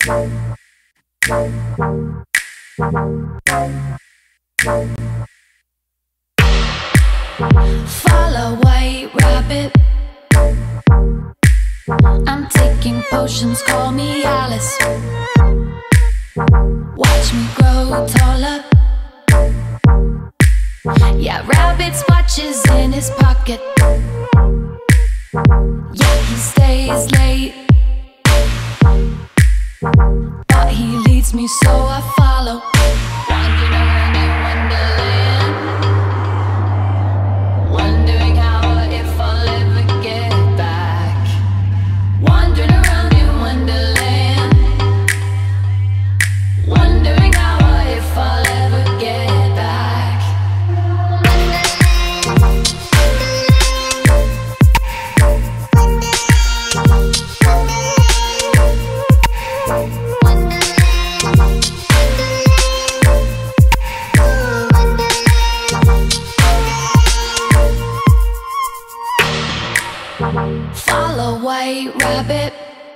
Follow white rabbit. I'm taking potions, call me Alice. Watch me grow taller. Yeah, rabbit's watches in his pocket. Yeah, he stays late, but he leads me so I follow. Wandering around in Wonderland, wondering how or if I'll ever get back. Wandering around in Wonderland, wondering how or if I'll ever get back. Follow white rabbit.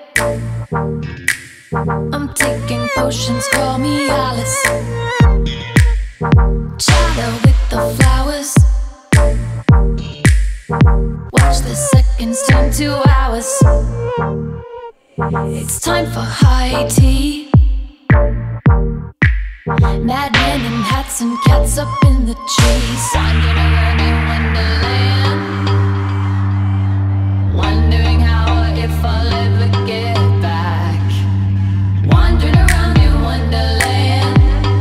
I'm taking potions, call me Alice. Chatter with the flowers. Watch the seconds turn to hours. It's time for high tea. Madmen in hats and cats up in the trees. Wandering around in Wonderland, wondering how or if I'll ever get back. Wandering around in Wonderland,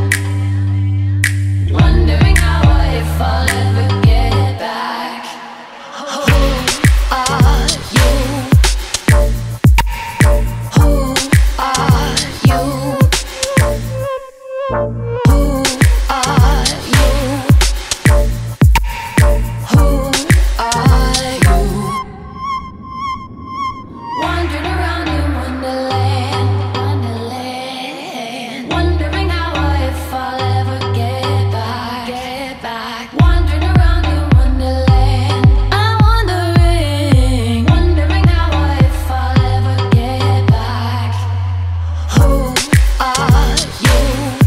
wondering how or if I'll ever get back. Who are you? Who are you? Who are you? Who are you? Wandering around in Wonderland, Wonderland, wondering how or if I'll ever get back. Wandering around in Wonderland, I'm wondering how or if I'll ever get back. Who are you?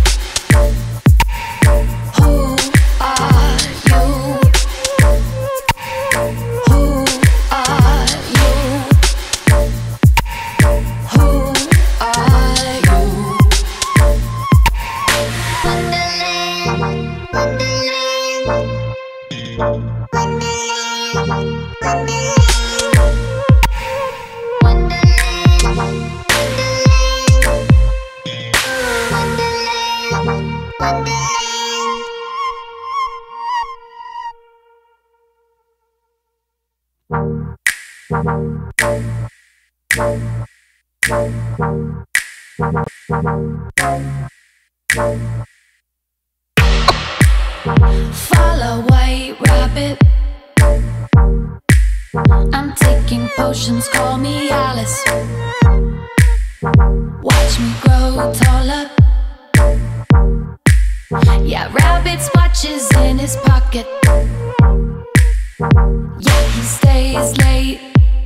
Who are you? Who are you? Who are you? Wonderland, follow white rabbit. I'm taking potions, call me Alice. Watch me grow taller. Yeah, rabbit's watches in his pocket. Yeah, he stays late,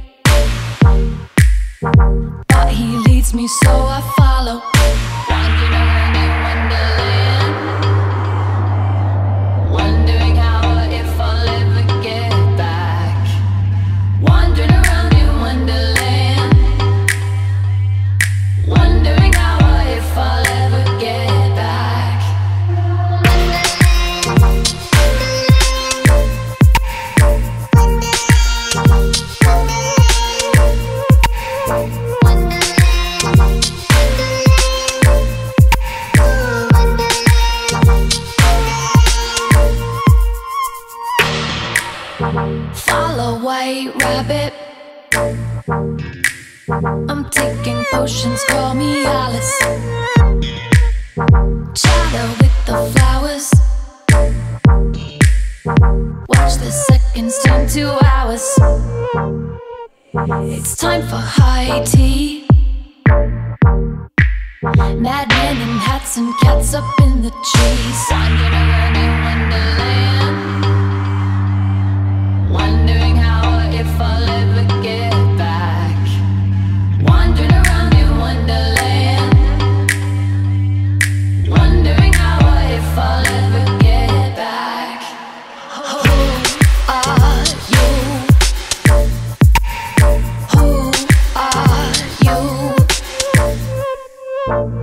but he leads me so I follow. Wandering around in Wonderland, wondering how or if I'll ever get back. Wandering around in Wonderland, wondering how or if I'll ever get back. Follow white rabbit. I'm taking potions, call me Alice. Chatter with the flowers. Watch the seconds turn to hours. It's time for high tea. Madmen in hats and cats up in the trees. Wandering around in Wonderland, wondering how or if I'll ever get back. Wandering around in Wonderland, you.